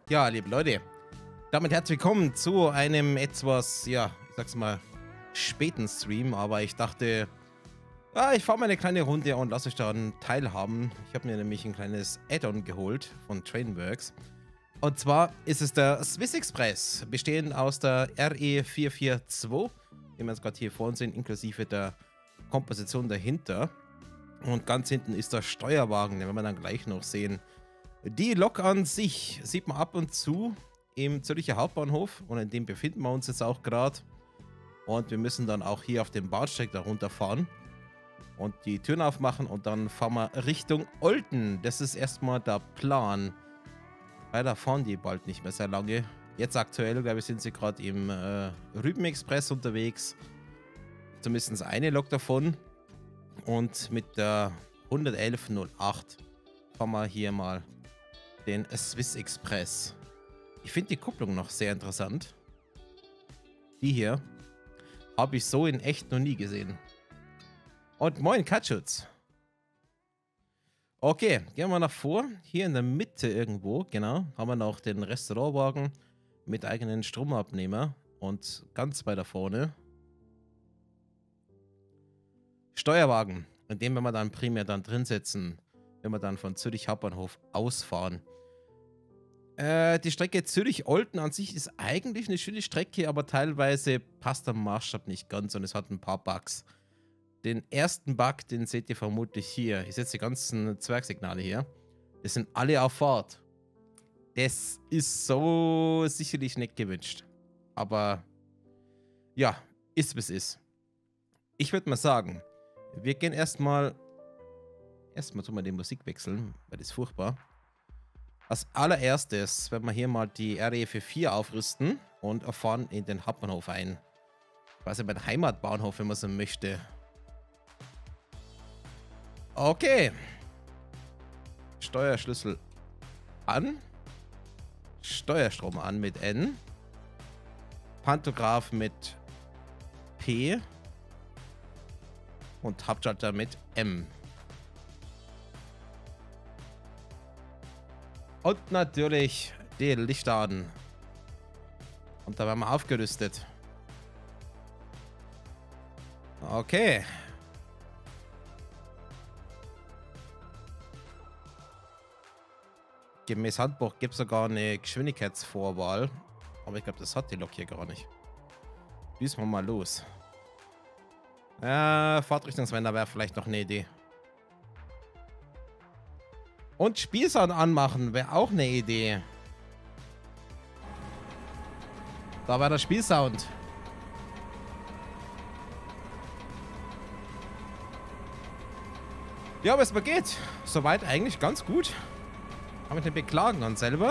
Ja, liebe Leute, damit herzlich willkommen zu einem etwas, ja, ich sag's mal, späten Stream, aber ich dachte, ich fahre mal eine kleine Runde und lasse euch daran teilhaben. Ich habe mir nämlich ein kleines Add-on geholt von Trainworks. Und zwar ist es der Swiss Express, bestehend aus der RE442, die wir jetzt gerade hier vor uns sehen, inklusive der Komposition dahinter. Und ganz hinten ist der Steuerwagen, den werden wir dann gleich noch sehen. Die Lok an sich sieht man ab und zu im Zürcher Hauptbahnhof und in dem befinden wir uns jetzt auch gerade. Und wir müssen dann auch hier auf dem Bahnsteig da runterfahren und die Türen aufmachen und dann fahren wir Richtung Olten. Das ist erstmal der Plan. Leider fahren die bald nicht mehr sehr lange. Jetzt aktuell, glaube ich, sind sie gerade im Rübenexpress unterwegs. Zumindest eine Lok davon. Und mit der 11108 fahren wir hier mal den Swiss Express. Ich finde die Kupplung noch sehr interessant. Die hier habe ich so in echt noch nie gesehen. Und moin, Katschutz. Okay, gehen wir nach vor. Hier in der Mitte irgendwo, genau, haben wir noch den Restaurantwagen mit eigenen Stromabnehmer. Und ganz weiter vorne Steuerwagen, in dem wir dann primär dann drin sitzen, wenn wir dann von Zürich Hauptbahnhof ausfahren. Die Strecke Zürich-Olten an sich ist eigentlich eine schöne Strecke, aber teilweise passt der Maßstab nicht ganz und es hat ein paar Bugs. Den ersten Bug, den seht ihr vermutlich hier. Ich setze die ganzen Zwergsignale hier. Die sind alle auf Fahrt. Das ist so sicherlich nicht gewünscht. Aber ja, ist wie es ist. Ich würde mal sagen, wir gehen erstmal tun wir die Musik wechseln, weil das ist furchtbar. Als allererstes werden wir hier mal die RE44 aufrüsten und fahren in den Hauptbahnhof ein. Quasi mein Heimatbahnhof, wenn man so möchte. Okay. Steuerschlüssel an. Steuerstrom an mit N. Pantograph mit P. Und Hauptschalter mit M. Und natürlich die Lichter an. Und da werden wir aufgerüstet. Okay. Gemäß Handbuch gibt es sogar eine Geschwindigkeitsvorwahl. Aber ich glaube, das hat die Lok hier gar nicht. Düsen wir mal los. Ja, Fahrtrichtungswender wäre vielleicht noch eine Idee. Und Spielsound anmachen wäre auch eine Idee. Da war der Spielsound. Ja, aber es geht. Soweit eigentlich ganz gut. Kann mich nicht beklagen an selber.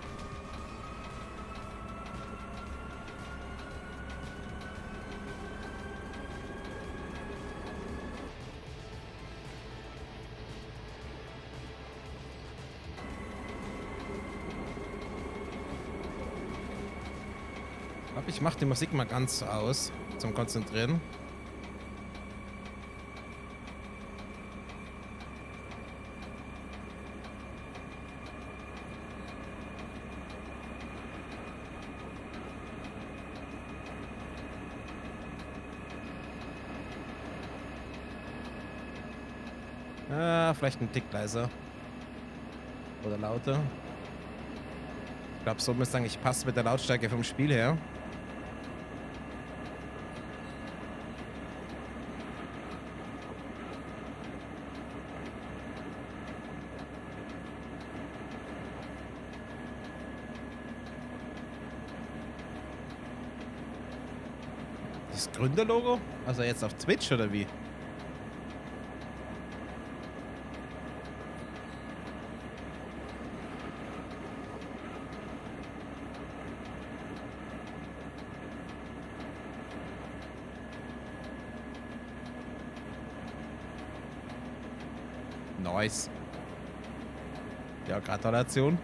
Ich mache die Musik mal ganz aus zum Konzentrieren. Vielleicht ein Tick leiser. Oder lauter. Ich glaube, so müsste eigentlich passen mit der Lautstärke vom Spiel her. Das Gründerlogo? Also jetzt auf Twitch oder wie? Nice. Ja, Gratulation.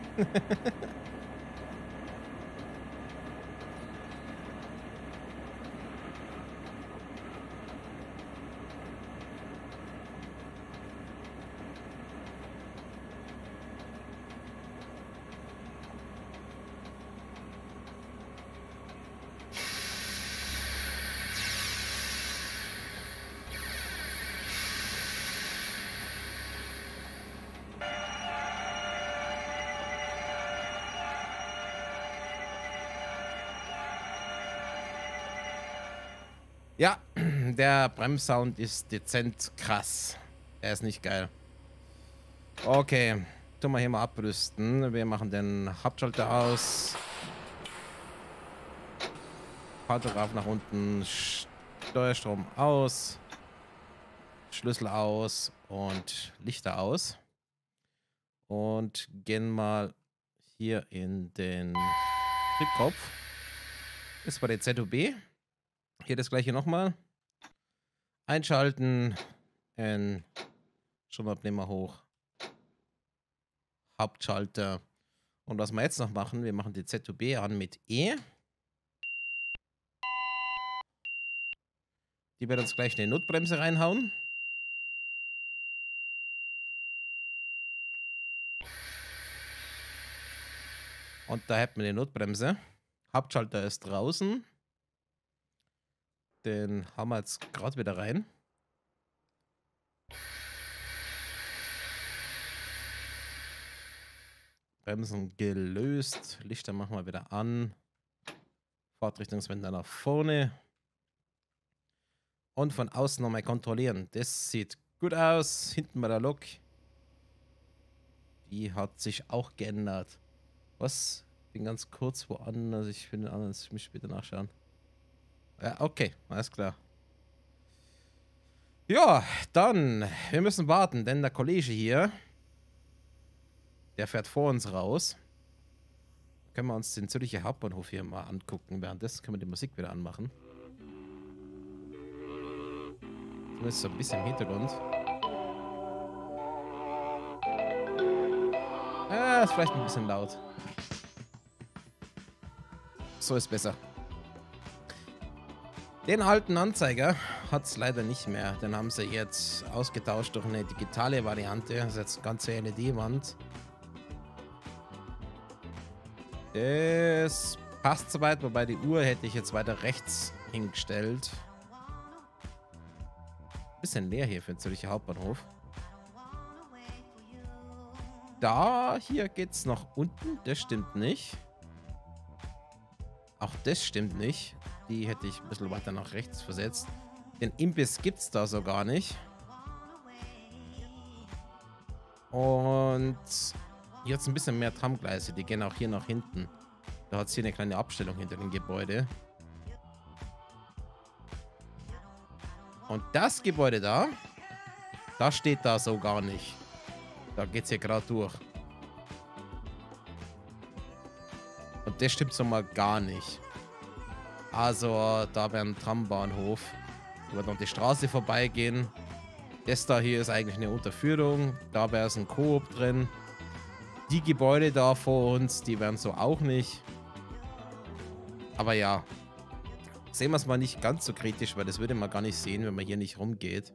Ja, der Bremssound ist dezent krass. Er ist nicht geil. Okay, tun wir hier mal abrüsten. Wir machen den Hauptschalter aus. Pantograph nach unten. Steuerstrom aus. Schlüssel aus. Und Lichter aus. Und gehen mal hier in den Triebkopf. Das war der ZUB. Hier das gleiche nochmal. Einschalten. Stromabnehmer hoch. Hauptschalter. Und was wir jetzt noch machen, wir machen die ZUB an mit E. Die wird uns gleich eine Notbremse reinhauen. Und da hätten wir die Notbremse. Hauptschalter ist draußen. Den haben wir jetzt gerade wieder rein. Bremsen gelöst. Lichter machen wir wieder an. Fahrtrichtungswender nach vorne. Und von außen nochmal kontrollieren. Das sieht gut aus. Hinten bei der Lok. Die hat sich auch geändert. Was? Bin ganz kurz woanders. Ich will den anderen mich später nachschauen. Ja, okay. Alles klar. Ja, dann. Wir müssen warten, denn der Kollege hier, der fährt vor uns raus. Können wir uns den Zürcher Hauptbahnhof hier mal angucken. Währenddessen können wir die Musik wieder anmachen. Zumindest so ein bisschen im Hintergrund. Ist vielleicht ein bisschen laut. So ist besser. Den alten Anzeiger hat es leider nicht mehr. Den haben sie jetzt ausgetauscht durch eine digitale Variante. Das ist jetzt eine ganze LED-Wand. Das passt soweit, wobei die Uhr hätte ich jetzt weiter rechts hingestellt. Bisschen leer hier für den Zürcher Hauptbahnhof. Da, hier geht's nach unten. Das stimmt nicht. Auch das stimmt nicht. Die hätte ich ein bisschen weiter nach rechts versetzt. Den Imbiss gibt's da so gar nicht. Und hier hat es ein bisschen mehr Tramgleise. Die gehen auch hier nach hinten. Da hat es hier eine kleine Abstellung hinter dem Gebäude. Und das Gebäude da, das steht da so gar nicht. Da geht es hier gerade durch. Und das stimmt so mal gar nicht. Also, da wäre ein Trambahnhof. Da wird noch die Straße vorbeigehen. Das da hier ist eigentlich eine Unterführung. Da wäre es ein Coop drin. Die Gebäude da vor uns, die wären so auch nicht. Aber ja. Sehen wir es mal nicht ganz so kritisch, weil das würde man gar nicht sehen, wenn man hier nicht rumgeht.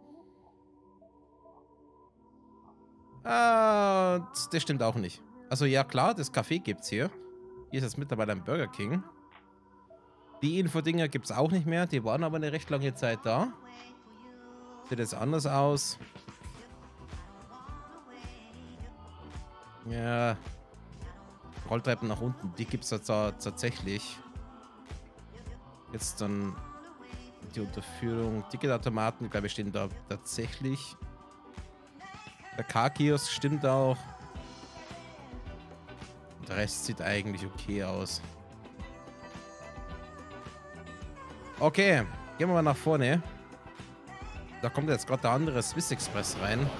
Das stimmt auch nicht. Also ja klar, das Café gibt's hier. Hier ist jetzt mittlerweile ein Burger King. Die Infodinger gibt es auch nicht mehr. Die waren aber eine recht lange Zeit da. Sieht jetzt anders aus. Ja. Rolltreppen nach unten. Die gibt es jetzt tatsächlich. Jetzt dann die Unterführung. Ticketautomaten, glaube ich, stehen da tatsächlich. Der K-Kiosk stimmt auch. Der Rest sieht eigentlich okay aus. Okay, gehen wir mal nach vorne. Da kommt jetzt gerade der andere Swiss Express rein.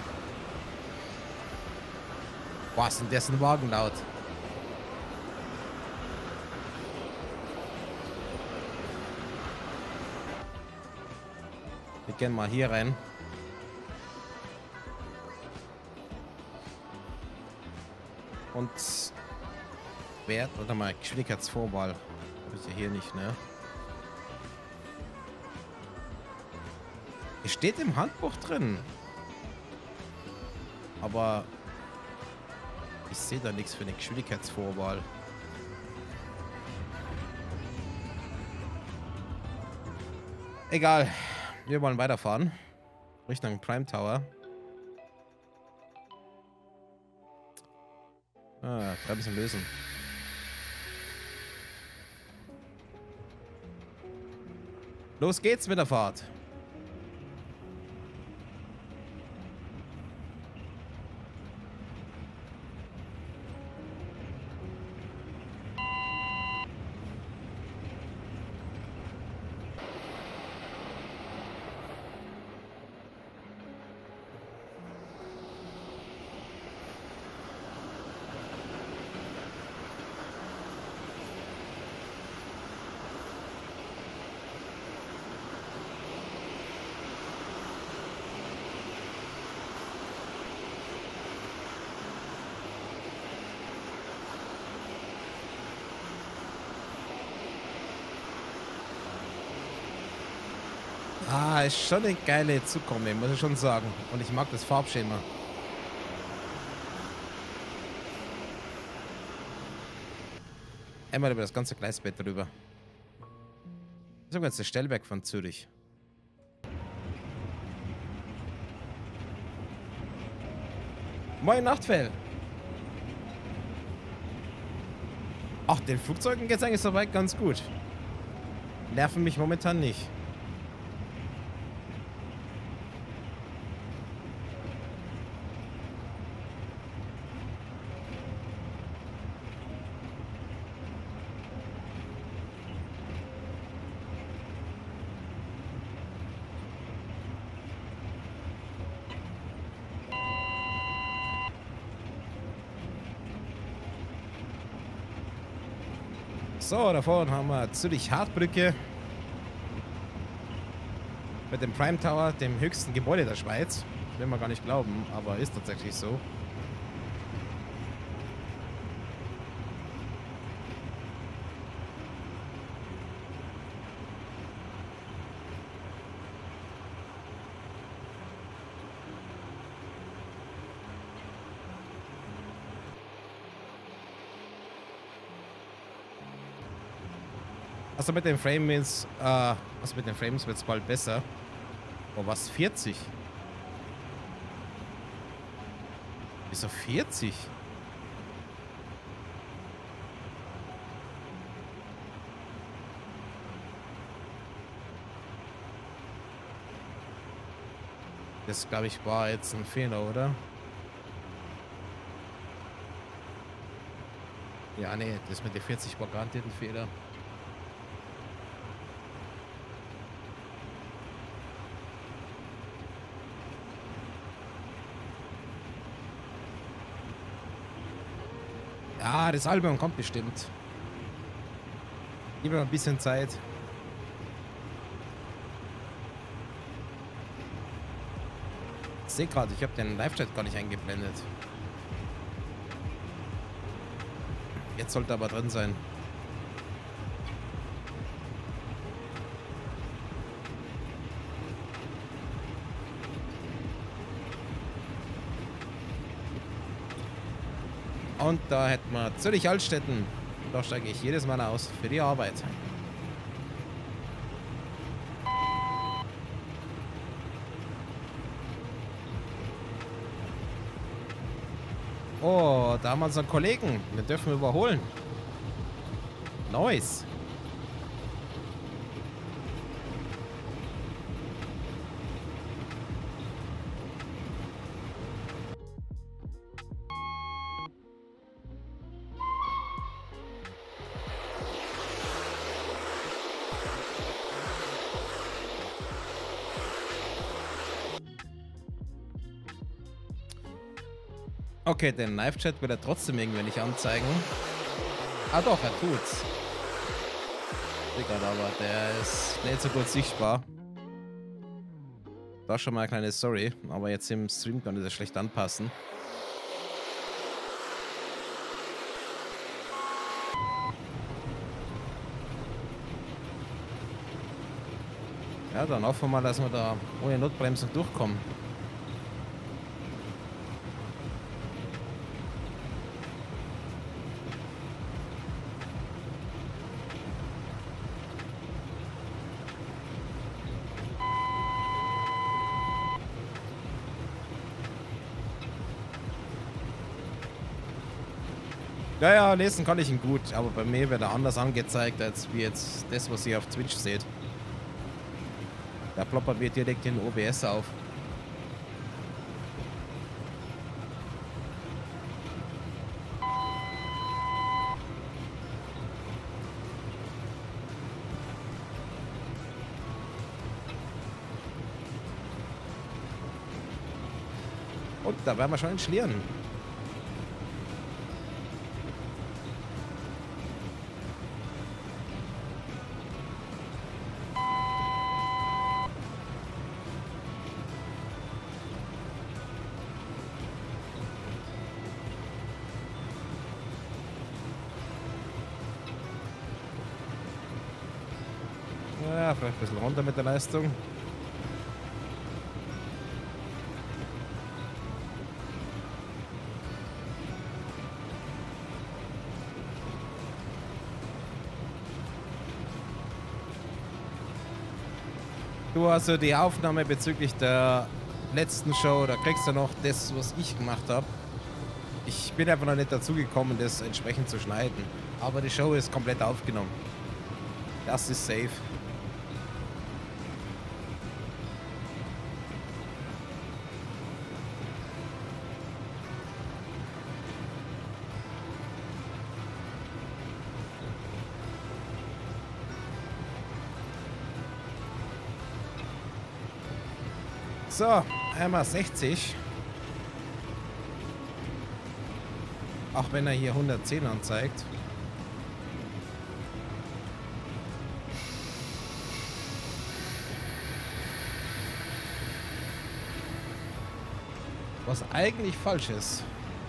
Boah, ist denn dessen Wagen laut? Wir gehen mal hier rein. Und Wert, oder mal Geschwindigkeitsvorwahl. Ist ja hier nicht, ne? Es steht im Handbuch drin. Aber ich sehe da nichts für eine Geschwindigkeitsvorwahl. Egal. Wir wollen weiterfahren. Richtung Prime Tower. Bremsen lösen. Los geht's mit der Fahrt. Ah, ist schon eine geile Zugkombi, muss ich schon sagen. Und ich mag das Farbschema. Einmal über das ganze Gleisbett drüber. Das ist sogar jetzt der Stellwerk von Zürich. Moin Nachtfell. Ach, den Flugzeugen geht's eigentlich soweit ganz gut. Nerven mich momentan nicht. So, da vorne haben wir Zürich-Hartbrücke mit dem Prime Tower, dem höchsten Gebäude der Schweiz. Will man gar nicht glauben, aber ist tatsächlich so. Also mit den Frames, mit den Frames wird es bald besser. Oh, was? 40? Wieso 40? Das, glaube ich, war jetzt ein Fehler, oder? Ja, nee, das mit den 40 war garantiert ein Fehler. Ja, das Album kommt bestimmt. Gib mir ein bisschen Zeit. Ich sehe gerade, ich habe den Live-Chat gar nicht eingeblendet. Jetzt sollte aber drin sein. Und da hätten wir Zürich-Altstetten. Da steige ich jedes Mal aus für die Arbeit. Oh, da haben wir unseren Kollegen. Wir dürfen überholen. Nice. Okay, den Live-Chat will er trotzdem irgendwie nicht anzeigen. Ah doch, er tut's. Aber der ist nicht so gut sichtbar. Da schon mal eine kleine Story, aber jetzt im Stream kann ich das schlecht anpassen. Ja, dann hoffen wir mal, dass wir da ohne Notbremsung durchkommen. Ja, ja, lesen kann ich ihn gut, aber bei mir wird er anders angezeigt, als wie jetzt das, was ihr auf Twitch seht. Da ploppert mir direkt den OBS auf. Und da werden wir schon in Schlieren. Ja, vielleicht ein bisschen runter mit der Leistung. Du, also die Aufnahme bezüglich der letzten Show, da kriegst du noch das, was ich gemacht habe. Ich bin einfach noch nicht dazu gekommen, das entsprechend zu schneiden. Aber die Show ist komplett aufgenommen. Das ist safe. So, einmal 60. Auch wenn er hier 110 anzeigt. Was eigentlich falsch ist.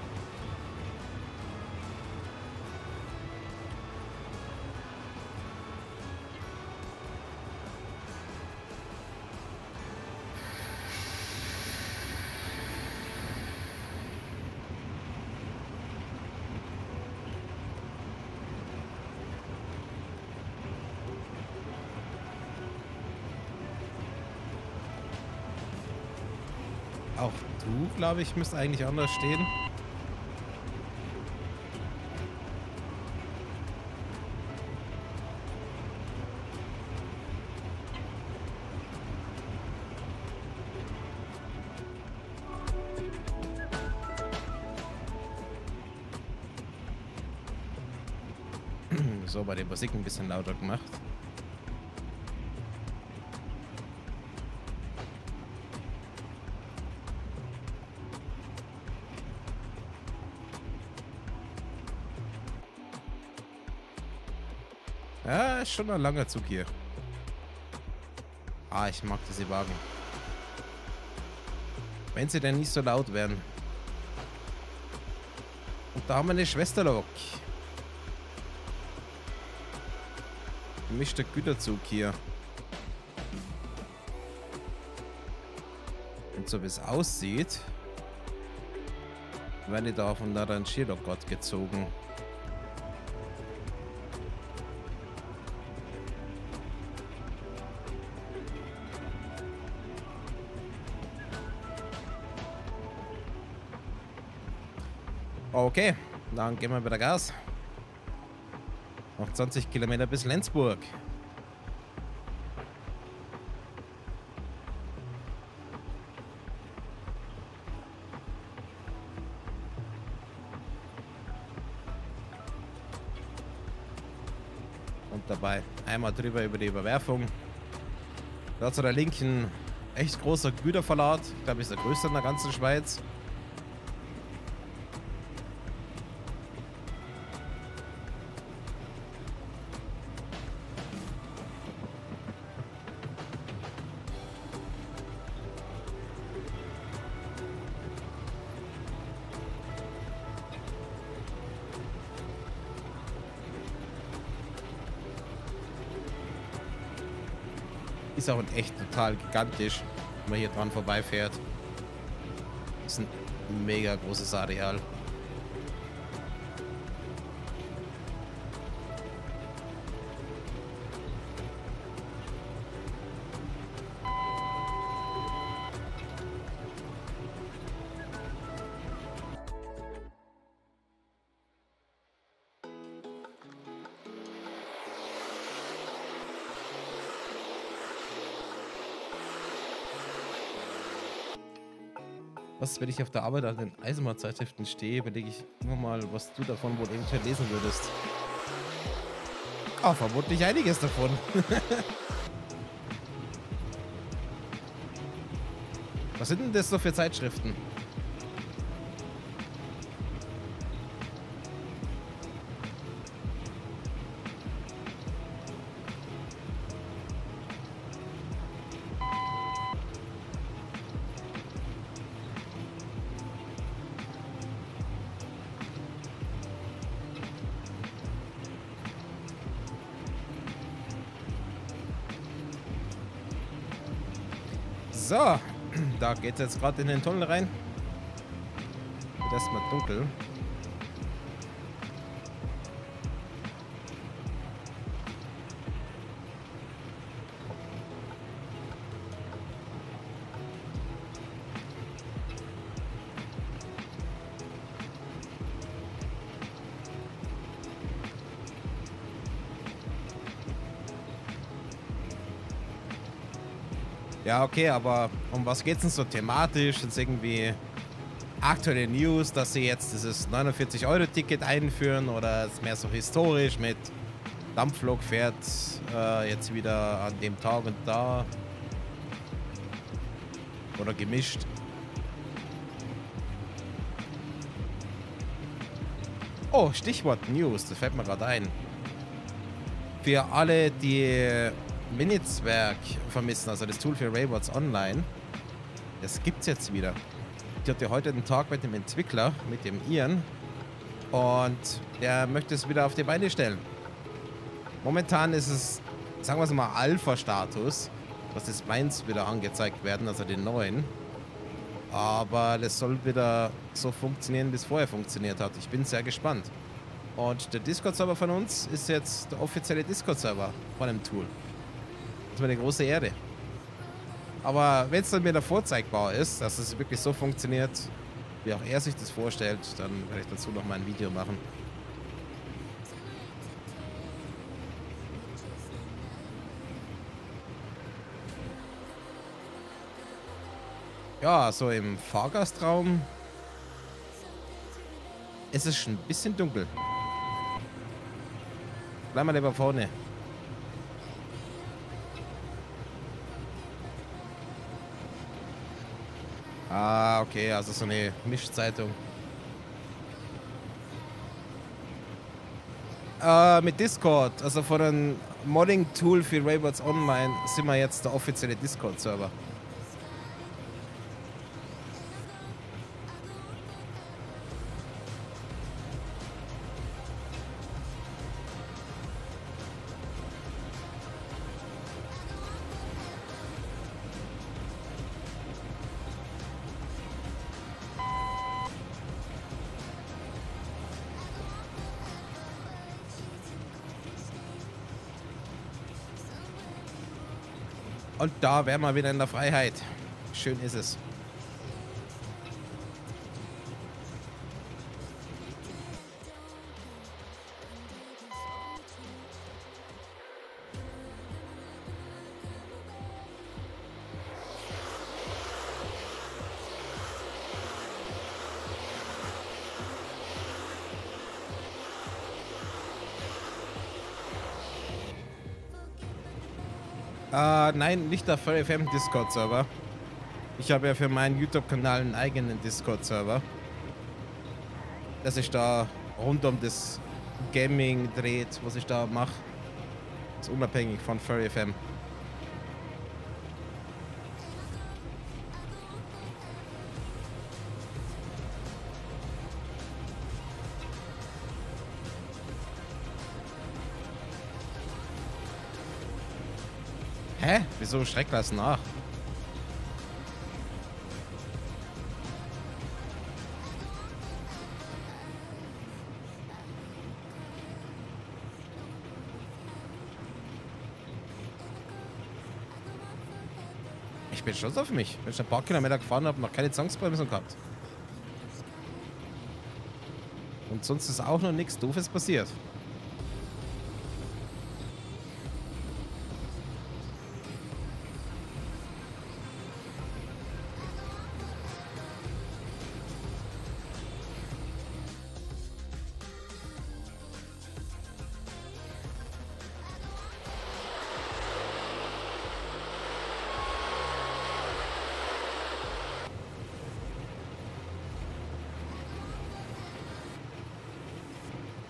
Auch du, glaube ich, müsst eigentlich anders stehen. So, bei der Musik ein bisschen lauter gemacht. Ja, ist schon ein langer Zug hier. Ah, ich mag diese Wagen. Wenn sie denn nicht so laut wären. Und da haben wir eine Schwesterlok. Gemischter Güterzug hier. Und so wie es aussieht, werde ich da von der Rangierlok gezogen. Okay, dann geben wir wieder Gas. Noch 20 Kilometer bis Lenzburg. Und dabei einmal drüber über die Überwerfung. Da zu der linken echt großer Güterverlad. Ich glaube, ist der größte in der ganzen Schweiz. Ist auch echt total gigantisch, wenn man hier dran vorbeifährt. Ist ein mega großes Areal. Was, wenn ich auf der Arbeit an den Eisenbahnzeitschriften stehe, überlege ich immer mal, was du davon wohl eventuell lesen würdest. Ah, vermutlich einiges davon. Was sind denn das so für Zeitschriften? So, da geht es jetzt gerade in den Tunnel rein. Wird erstmal dunkel. Ja, okay, aber um was geht's denn so thematisch? Sind es irgendwie aktuelle News, dass sie jetzt dieses 49-Euro-Ticket einführen, oder ist mehr so historisch mit Dampflok fährt jetzt wieder an dem Tag und da? Oder gemischt? Oh, Stichwort News, das fällt mir gerade ein. Für alle, die Minizwerg vermissen, also das Tool für Raybots Online, das gibt's jetzt wieder. Ich hatte heute den Tag mit dem Entwickler, mit dem Ian, und der möchte es wieder auf die Beine stellen. Momentan ist es, sagen wir es mal, Alpha-Status, dass die Spines wieder angezeigt werden, also den neuen. Aber das soll wieder so funktionieren, wie es vorher funktioniert hat. Ich bin sehr gespannt. Und der Discord-Server von uns ist jetzt der offizielle Discord-Server von dem Tool. Das war eine große Ehre. Aber wenn es dann wieder vorzeigbar ist, dass es wirklich so funktioniert, wie auch er sich das vorstellt, dann werde ich dazu noch mal ein Video machen. Ja, so im Fahrgastraum ist es schon ein bisschen dunkel. Bleib mal lieber vorne. Ah, okay, also so eine Mischzeitung. Mit Discord, also von einem Modding-Tool für Raybots Online sind wir jetzt der offizielle Discord-Server. Und da wären wir wieder in der Freiheit. Schön ist es. Nein, nicht der VFM Discord-Server. Ich habe ja für meinen YouTube-Kanal einen eigenen Discord-Server, dass sich da rund um das Gaming dreht, was ich da mache. Ist unabhängig von VFM. Hä? Wieso schreck das nach? Ich bin stolz auf mich. Wenn ich ein paar Kilometer gefahren habe, noch keine Zwangsbremsung gehabt. Und sonst ist auch noch nichts Doofes passiert.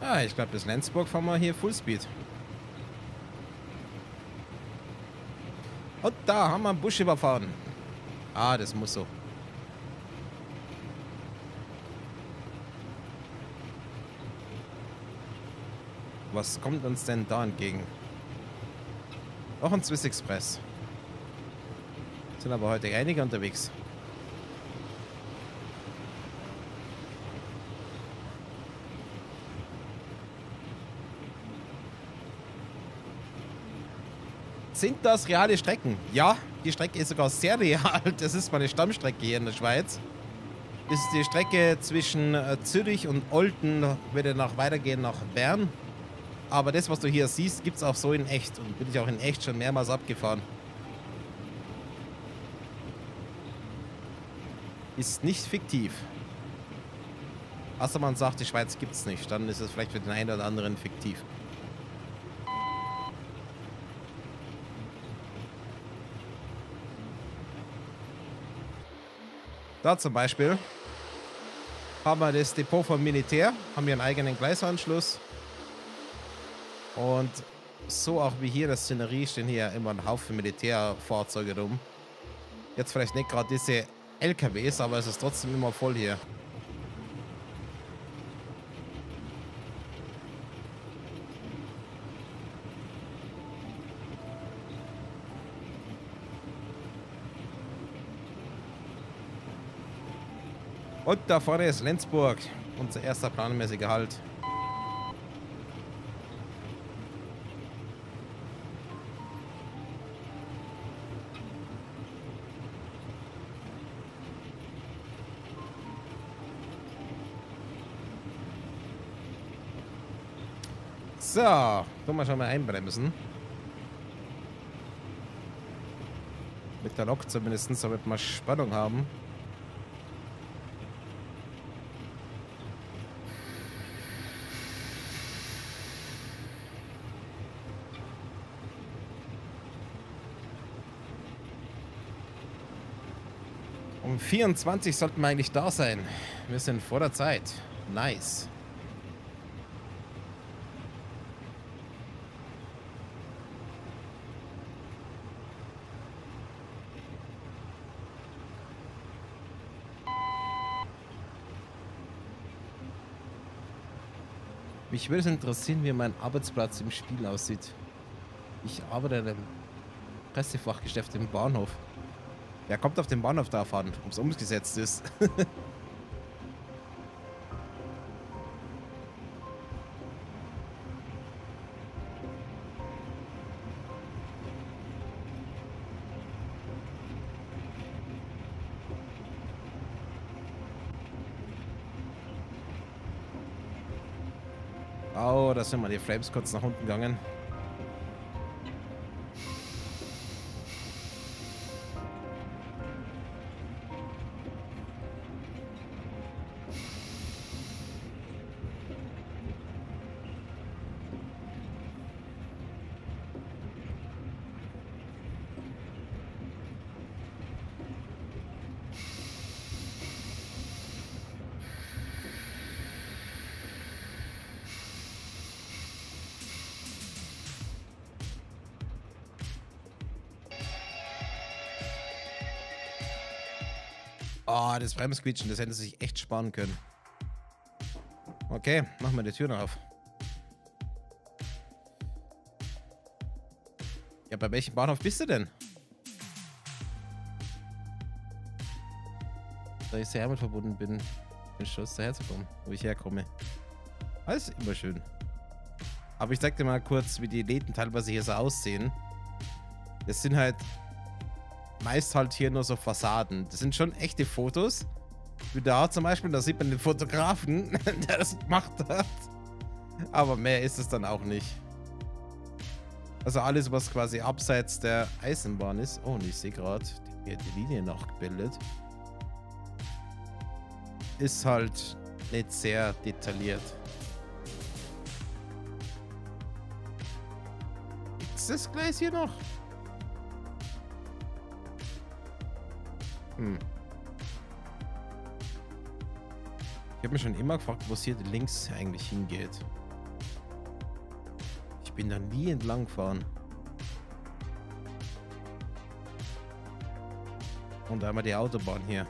Ah, ich glaube, bis Lenzburg fahren wir hier Fullspeed. Und da haben wir einen Busch überfahren. Ah, das muss so. Was kommt uns denn da entgegen? Auch ein Swiss Express. Sind aber heute einige unterwegs. Sind das reale Strecken? Ja, die Strecke ist sogar sehr real. Das ist meine Stammstrecke hier in der Schweiz. Das ist die Strecke zwischen Zürich und Olten, würde weitergehen nach Bern. Aber das, was du hier siehst, gibt es auch so in echt. Und bin ich auch in echt schon mehrmals abgefahren. Ist nicht fiktiv. Außer man sagt, die Schweiz gibt es nicht. Dann ist es vielleicht für den einen oder anderen fiktiv. Da zum Beispiel haben wir das Depot vom Militär. Haben wir einen eigenen Gleisanschluss. Und so auch wie hier das Szenerie stehen hier immer ein Haufen Militärfahrzeuge rum. Jetzt vielleicht nicht gerade diese LKWs, aber es ist trotzdem immer voll hier. Und da vorne ist Lenzburg, unser erster planmäßiger Halt. So, tun wir schon mal einbremsen. Mit der Lok zumindest, damit wir Spannung haben. Um 24 sollten wir eigentlich da sein. Wir sind vor der Zeit. Nice. Mich würde es interessieren, wie mein Arbeitsplatz im Spiel aussieht. Ich arbeite in einem Pressefachgeschäft im Bahnhof. Wer kommt auf den Bahnhof da fahren, ob es umgesetzt ist? Oh, da sind mal die Frames kurz nach unten gegangen. Oh, das Bremsquietschen, das hätte sich echt sparen können. Okay, machen wir die Tür noch auf. Ja, bei welchem Bahnhof bist du denn? Da ich sehr damit verbunden bin stolz daher zu kommen, wo ich herkomme. Alles immer schön. Aber ich zeig dir mal kurz, wie die Läden teilweise hier so aussehen. Das sind halt meist halt hier nur so Fassaden. Das sind schon echte Fotos. Wie da zum Beispiel, da sieht man den Fotografen, der das gemacht hat. Aber mehr ist es dann auch nicht. Also alles, was quasi abseits der Eisenbahn ist. Oh, und ich sehe gerade, die Linie nachgebildet. Ist halt nicht sehr detailliert. Ist das Gleis hier noch? Ich habe mich schon immer gefragt, wo es hier links eigentlich hingeht. Bin da nie entlang gefahren. Und einmal die Autobahn hier.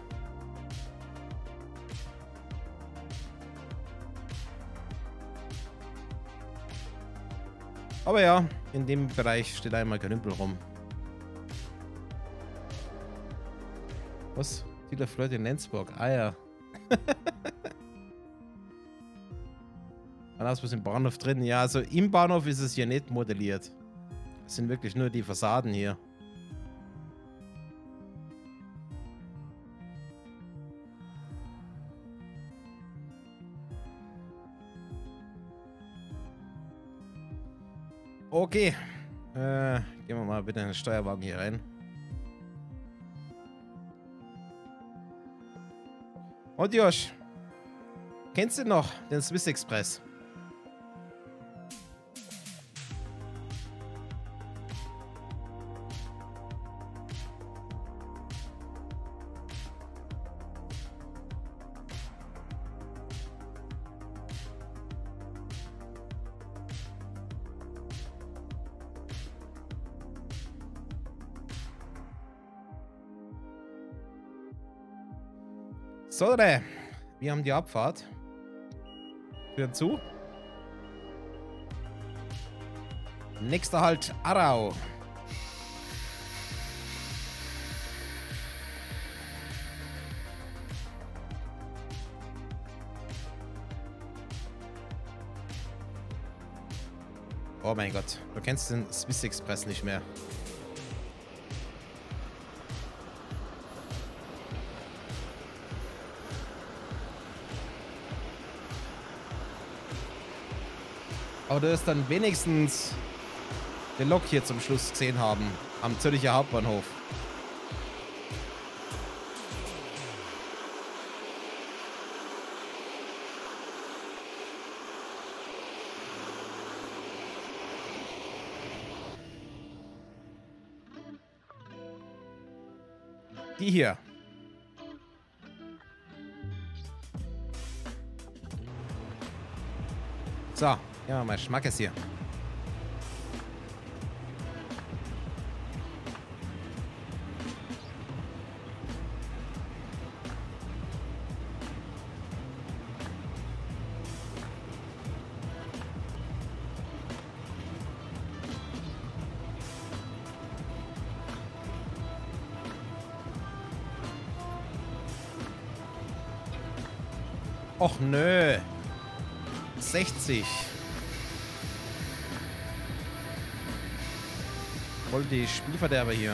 Aber ja, in dem Bereich steht einmal Gerümpel rum. Was? Tieler Floyd in Lenzburg. Ah ja. Dann hast du was im Bahnhof drin. Ja, also im Bahnhof ist es hier nicht modelliert. Es sind wirklich nur die Fassaden hier. Okay. Gehen wir mal bitte in den Steuerwagen hier rein. Und Josh, kennst du noch den Swiss Express? So, wir haben die Abfahrt. Türen zu. Nächster Halt, Aarau. Oh mein Gott, du kennst den Swiss Express nicht mehr. Aber du wirst dann wenigstens die Lok hier zum Schluss gesehen haben. Am Zürcher Hauptbahnhof. Die hier. So, ja, mal Schmackes hier. Och nö. 60. Voll die Spielverderber hier.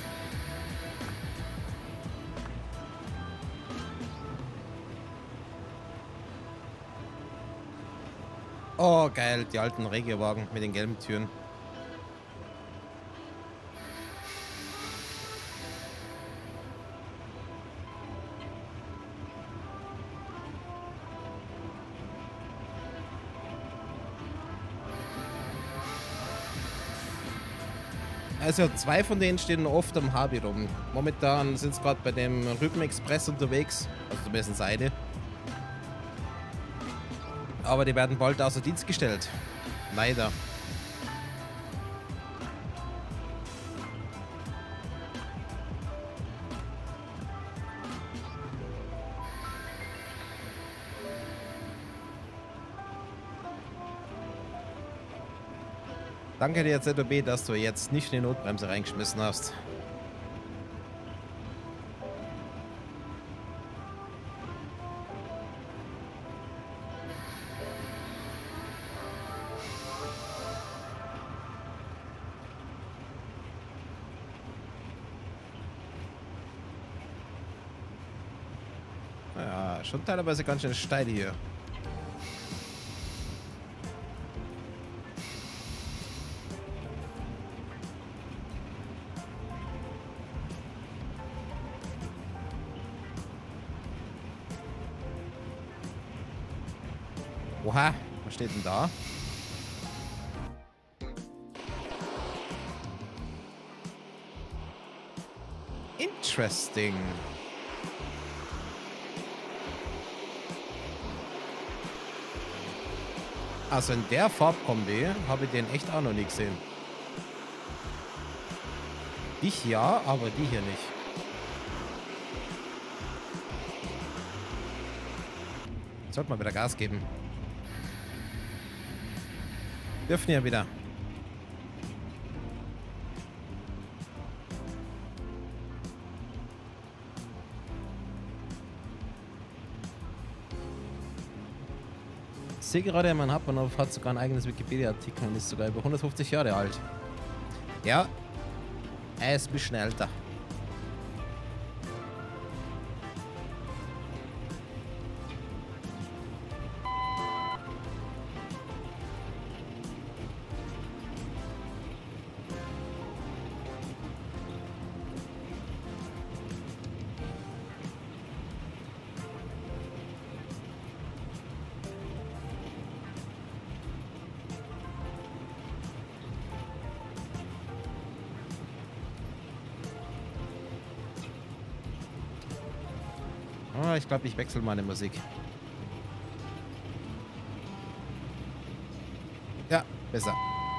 Oh, geil. Die alten Regiowagen mit den gelben Türen. Also 2 von denen stehen oft am Harby rum. Momentan sind es gerade bei dem Rüben-Express unterwegs, also zumindest Seite. Aber die werden bald außer Dienst gestellt. Leider. Danke dir, ZOB, dass du jetzt nicht in die Notbremse reingeschmissen hast. Ja, schon teilweise ganz schön steil hier. Oha, was steht denn da? Interesting. Also in der Farbkombi habe ich den echt auch noch nie gesehen. Ich ja, aber die hier nicht. Sollte mal wieder Gas geben. Dürfen ja wieder. Ich sehe gerade, mein Hauptbahnhof hat sogar ein eigenes Wikipedia-Artikel und ist sogar über 150 Jahre alt. Ja, er ist ein bisschen älter. Ah, ich glaube, ich wechsle meine Musik. Ja, besser.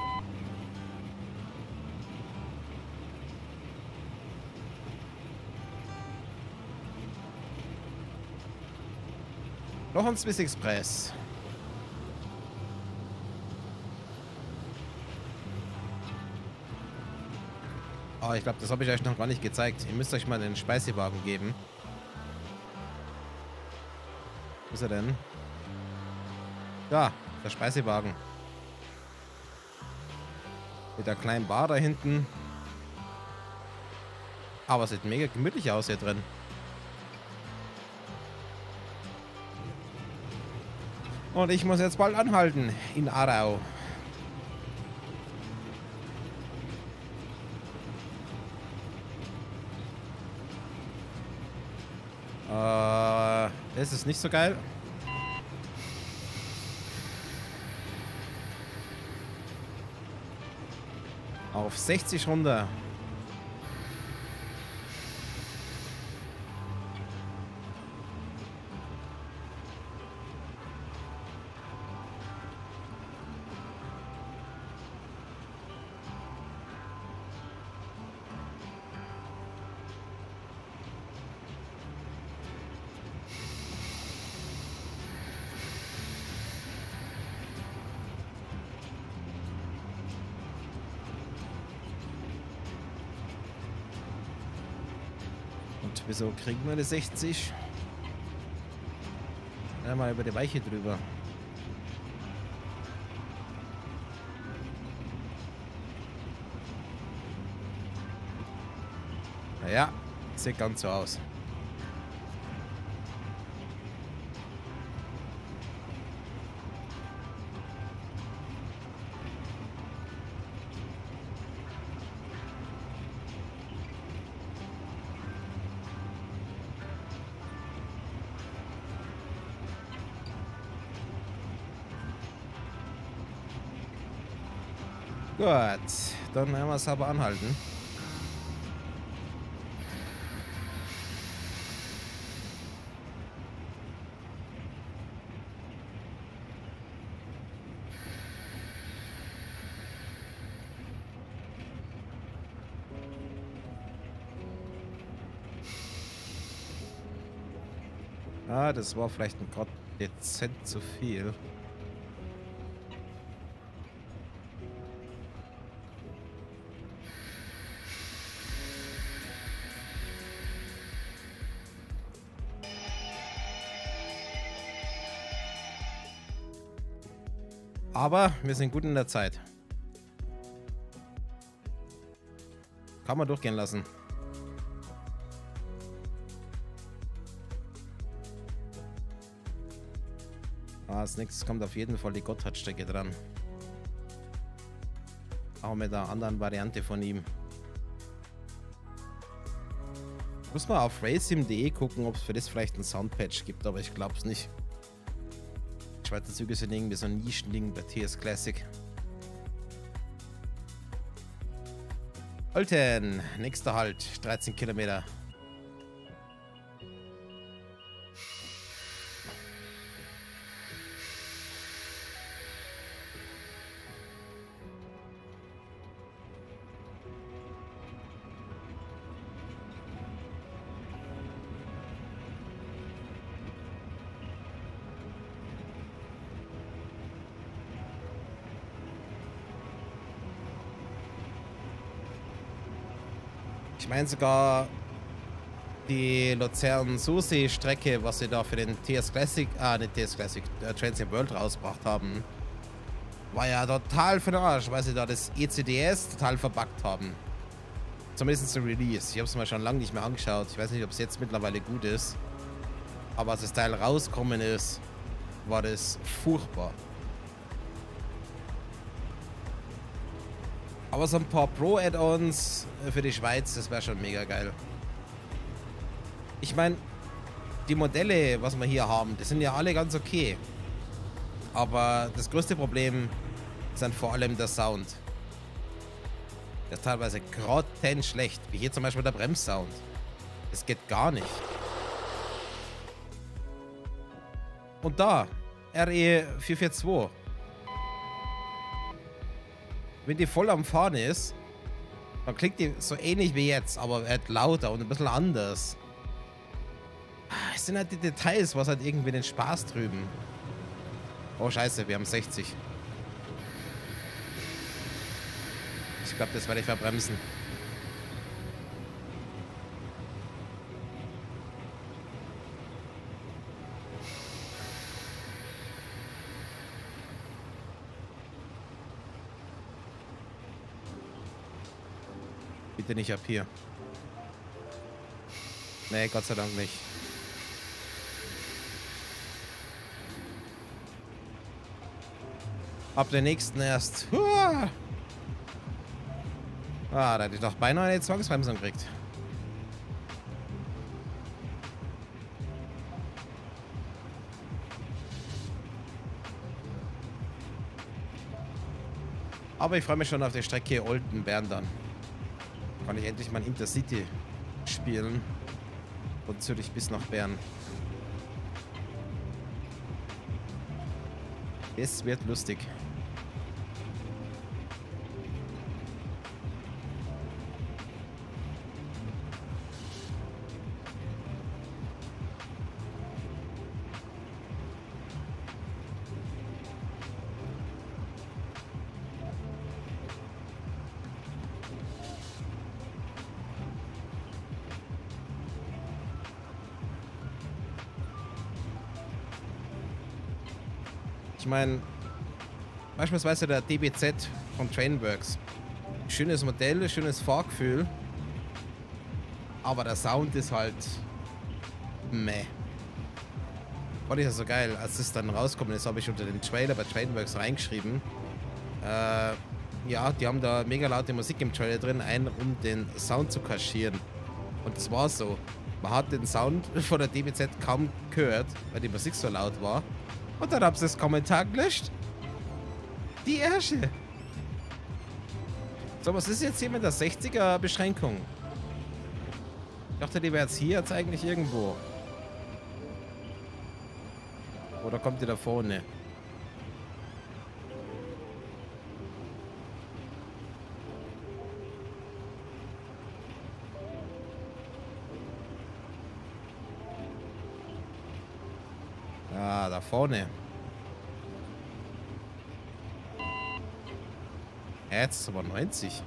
Noch ein Swiss Express. Oh, ich glaube, das habe ich euch noch gar nicht gezeigt. Ihr müsst euch mal den Speisewagen geben. Wo ist er denn? Da, der Speisewagen. Mit der kleinen Bar da hinten. Aber es sieht mega gemütlich aus hier drin. Und ich muss jetzt bald anhalten in Aarau. Das ist nicht so geil. Auf 60 runter. Und wieso kriegen wir eine 60? Ja, mal über die Weiche drüber. Naja, sieht ganz so aus. Gut, dann werden wir es aber anhalten. Ah, das war vielleicht ein Grad dezent zu viel. Aber wir sind gut in der Zeit. Kann man durchgehen lassen. Als nächstes kommt auf jeden Fall die Gotthardstrecke dran. Auch mit einer anderen Variante von ihm. Muss man auf racing.de gucken, ob es für das vielleicht ein Soundpatch gibt, aber ich glaube es nicht. Schweizer Züge sind irgendwie so ein Nischending bei TS Classic. Olten, nächster Halt, 13 Kilometer. meine sogar die Luzern-Susi-Strecke, was sie da für den TS Classic, nicht TS Classic, Transient World rausgebracht haben, war ja total für den Arsch, weil sie da das ECDS total verbuggt haben. Zumindest zum Release. Ich habe es mir schon lange nicht mehr angeschaut. Ich weiß nicht, ob es jetzt mittlerweile gut ist. Aber als das Teil rausgekommen ist, war das furchtbar. Aber so ein paar Pro-Add-ons für die Schweiz, das wäre schon mega geil. Ich meine, die Modelle, was wir hier haben, die sind ja alle ganz okay. Aber das größte Problem sind vor allem der Sound. Der ist teilweise grottenschlecht. Wie hier zum Beispiel der Bremssound. Das geht gar nicht. Und da, RE442. Wenn die voll am Fahren ist, dann klingt die so ähnlich wie jetzt, aber halt lauter und ein bisschen anders. Es sind halt die Details, was halt irgendwie den Spaß drüben. Oh scheiße, wir haben 60. Ich glaube, das werde ich verbremsen. Bitte nicht ab hier. Nee, Gott sei Dank nicht. Ab der nächsten erst. Da hätte ich doch beinahe eine Zwangsbremsung gekriegt. Aber ich freue mich schon auf die Strecke Olten-Bern dann. Kann ich endlich mal Intercity spielen. Von Zürich bis nach Bern. Es wird lustig. Ich meine, beispielsweise der DBZ von Trainworks. Schönes Modell, schönes Fahrgefühl. Aber der Sound ist halt meh. Fand ich ja so geil. Als es dann rausgekommen ist, habe ich unter den Trailer bei Trainworks reingeschrieben. Ja, die haben da mega laute Musik im Trailer drin, um den Sound zu kaschieren. Und es war so. Man hat den Sound von der DBZ kaum gehört, weil die Musik so laut war. Und dann haben sie das Kommentar gelöscht. Die Ärsche. So, was ist jetzt hier mit der 60er Beschränkung? Ich dachte, die wäre jetzt hier jetzt eigentlich irgendwo. Oder kommt die da vorne? Ah, da vorne. Jetzt ist aber 90.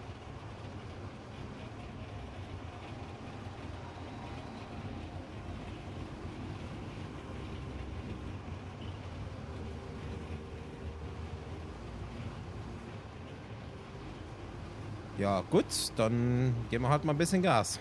Ja, gut, dann geben wir halt mal ein bisschen Gas.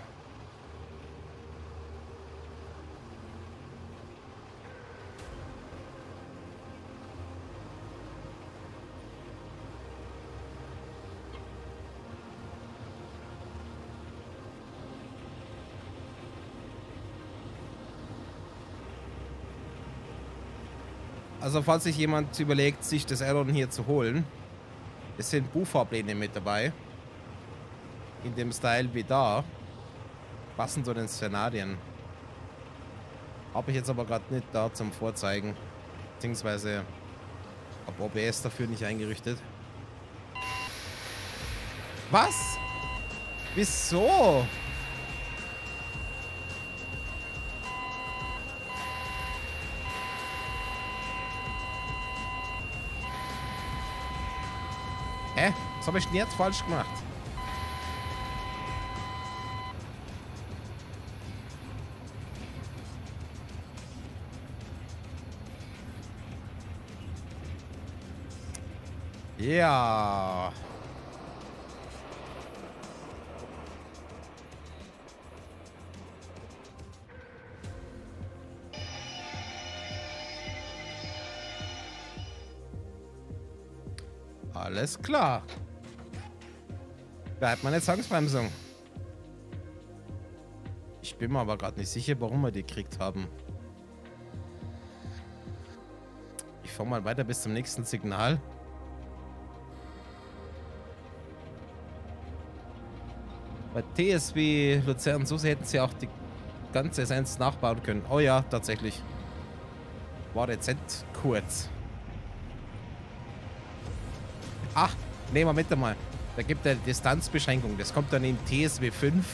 Also falls sich jemand überlegt, sich das Add-on hier zu holen, es sind Buchfahrpläne mit dabei. In dem Style wie da. Passend zu den Szenarien. Habe ich jetzt aber gerade nicht da zum Vorzeigen. Beziehungsweise habe OBS dafür nicht eingerichtet. Was? Wieso? Hä? Was habe ich denn jetzt falsch gemacht? Ja. Alles klar. Da hat man eine Zwangsbremsung. Ich bin mir aber gerade nicht sicher, warum wir die gekriegt haben. Ich fahre mal weiter bis zum nächsten Signal. Bei TSW Luzern so hätten sie auch die ganze Essenz nachbauen können. Oh ja, tatsächlich. War dezent kurz. Ach, nee, Moment mal. Da gibt er Distanzbeschränkung. Das kommt dann in TSW 5.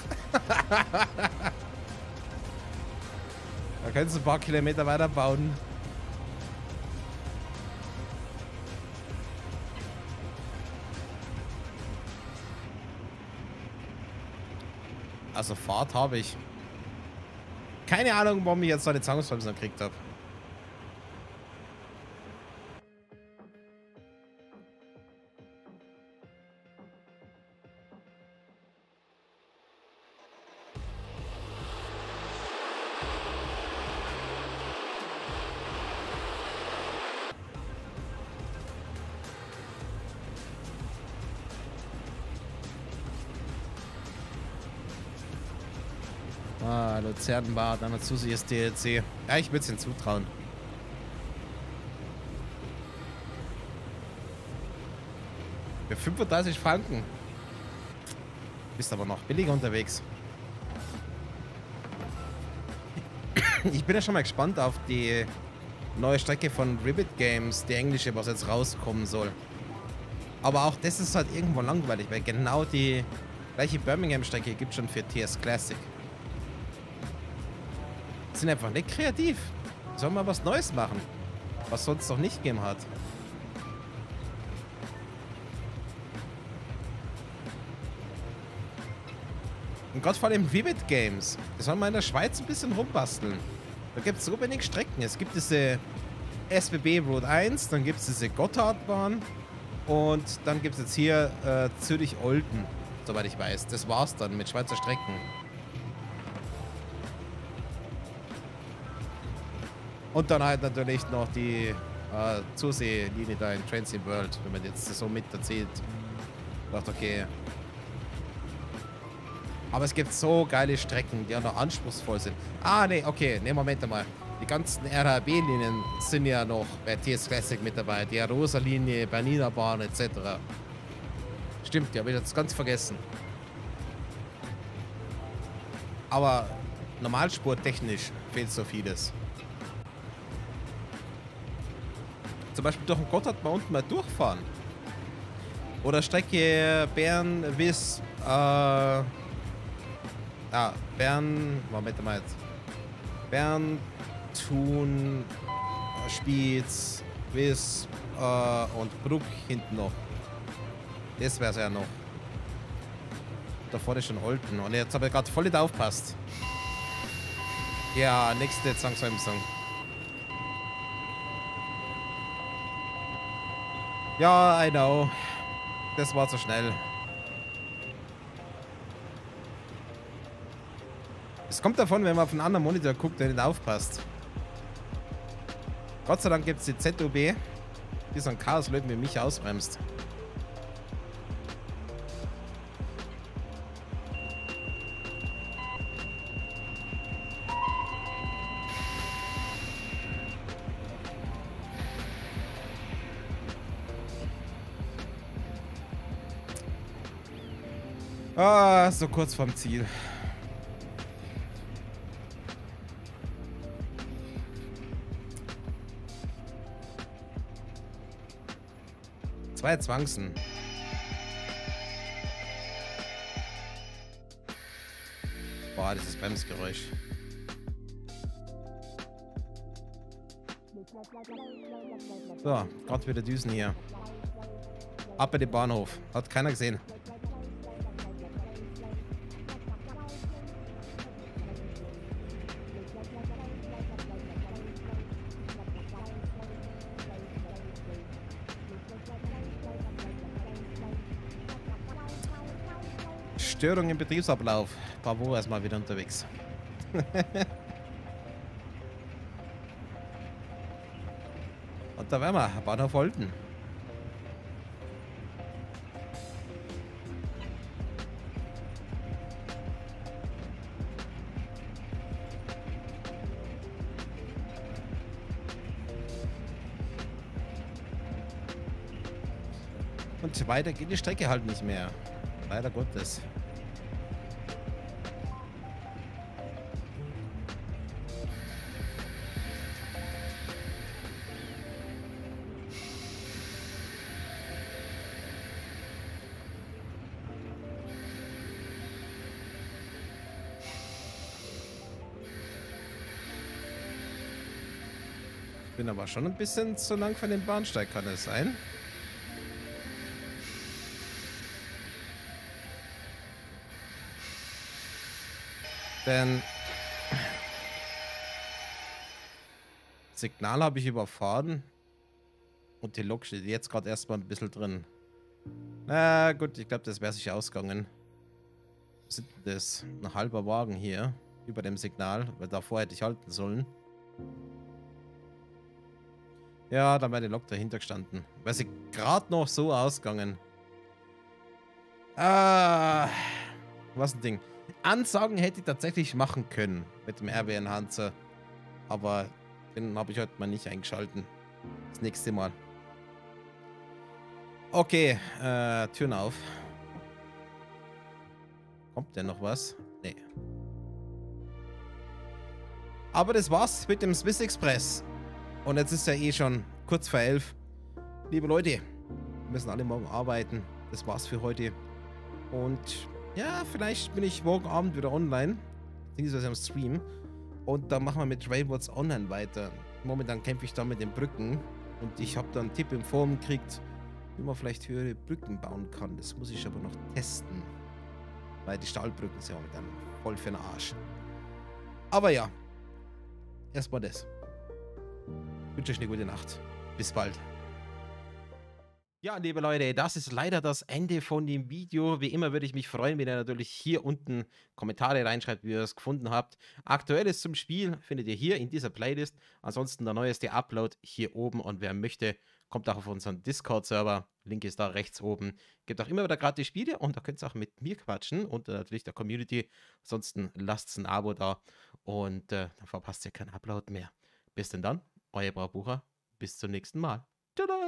Da können sie ein paar Kilometer weiter bauen. Also Fahrt habe ich. Keine Ahnung, warum ich jetzt so eine Zwangsbremse gekriegt habe. Ah, Luzern war dann dazu sie ist DLC. Ja, ich würde es ihnen zutrauen. Für 35 Franken. Bist aber noch billiger unterwegs. Ich bin ja schon mal gespannt auf die neue Strecke von Ribbit Games, die englische, was jetzt rauskommen soll. Aber auch das ist halt irgendwo langweilig, weil genau die gleiche Birmingham-Strecke gibt es schon für TS Classic. Sind einfach nicht kreativ. Sollen wir was Neues machen, was sonst noch nicht gegeben hat. Und Gott vor allem Ribbit Games. Da soll man in der Schweiz ein bisschen rumbasteln. Da gibt es so wenig Strecken. Es gibt diese SBB Road 1, dann gibt es diese Gotthardbahn und dann gibt es jetzt hier Zürich-Olten, soweit ich weiß. Das war's dann mit Schweizer Strecken. Und dann halt natürlich noch die Zuseelinie da in Transit World, wenn man jetzt so mit erzählt. Ich dachte, okay. Aber es gibt so geile Strecken, die auch noch anspruchsvoll sind. Ah, nee, okay. Nee, Moment mal. Die ganzen RHB-Linien sind ja noch bei TS Classic mit dabei. Die Rosa-Linie, Bernina Bahn etc. Stimmt, die habe ich jetzt ganz vergessen. Aber normalspurtechnisch fehlt so vieles. Zum Beispiel durch den Gotthard mal unten mal durchfahren. Oder Strecke Bern-Wiss, Bern, Moment mal jetzt. Bern, Thun, Spiez, Wiss und Bruck hinten noch. Das wäre es ja noch. Da vorne schon Olten. Und jetzt habe ich gerade voll nicht aufpasst. Ja, nächste Zwangsbremsung. Ja, I know. Das war zu schnell. Es kommt davon, wenn man auf einen anderen Monitor guckt, der nicht aufpasst. Gott sei Dank gibt es die ZUB, die so ein Chaoslöten wie mich ausbremst. Ah, so kurz vorm Ziel. Zwei Zwangsen. Boah, dieses Bremsgeräusch. So, gerade wieder Düsen hier. Ab bei den Bahnhof. Hat keiner gesehen. Störung im Betriebsablauf. Bravo, erstmal wieder unterwegs. Und da wären wir, Bahnhof Olten. Und weiter geht die Strecke halt nicht mehr. Leider Gottes. Ich bin aber schon ein bisschen zu lang für den Bahnsteig, kann es sein? Denn Signal habe ich überfahren und die Lok steht jetzt gerade erstmal ein bisschen drin. Na gut, ich glaube, das wäre sich ausgegangen. Was ist denn das? Ein halber Wagen hier über dem Signal, weil davor hätte ich halten sollen. Ja, da wäre die Lok dahinter gestanden. Wäre sie gerade noch so ausgegangen. Ah, was ein Ding. Ansagen hätte ich tatsächlich machen können mit dem RW Enhancer. Aber den habe ich heute mal nicht eingeschalten. Das nächste Mal. Okay, Türen auf. Kommt denn noch was? Nee. Aber das war's mit dem Swiss Express. Und jetzt ist ja eh schon kurz vor 11. Liebe Leute, wir müssen alle morgen arbeiten. Das war's für heute. Und ja, vielleicht bin ich morgen Abend wieder online. Beziehungsweise am Stream. Und dann machen wir mit Railroads Online weiter. Momentan kämpfe ich da mit den Brücken. Und ich habe da einen Tipp im Forum gekriegt, wie man vielleicht höhere Brücken bauen kann. Das muss ich aber noch testen. Weil die Stahlbrücken sind momentan voll für den Arsch. Aber ja, erstmal das. Ich wünsche euch eine gute Nacht. Bis bald. Ja, liebe Leute, das ist leider das Ende von dem Video. Wie immer würde ich mich freuen, wenn ihr natürlich hier unten Kommentare reinschreibt, wie ihr es gefunden habt. Aktuelles zum Spiel findet ihr hier in dieser Playlist. Ansonsten der neueste Upload hier oben. Und wer möchte, kommt auch auf unseren Discord-Server. Link ist da rechts oben. Gibt auch immer wieder gratis Spiele und da könnt ihr auch mit mir quatschen und natürlich der Community. Ansonsten lasst ein Abo da und dann verpasst ihr keinen Upload mehr. Bis denn dann, euer Braubucher. Bis zum nächsten Mal. Tada!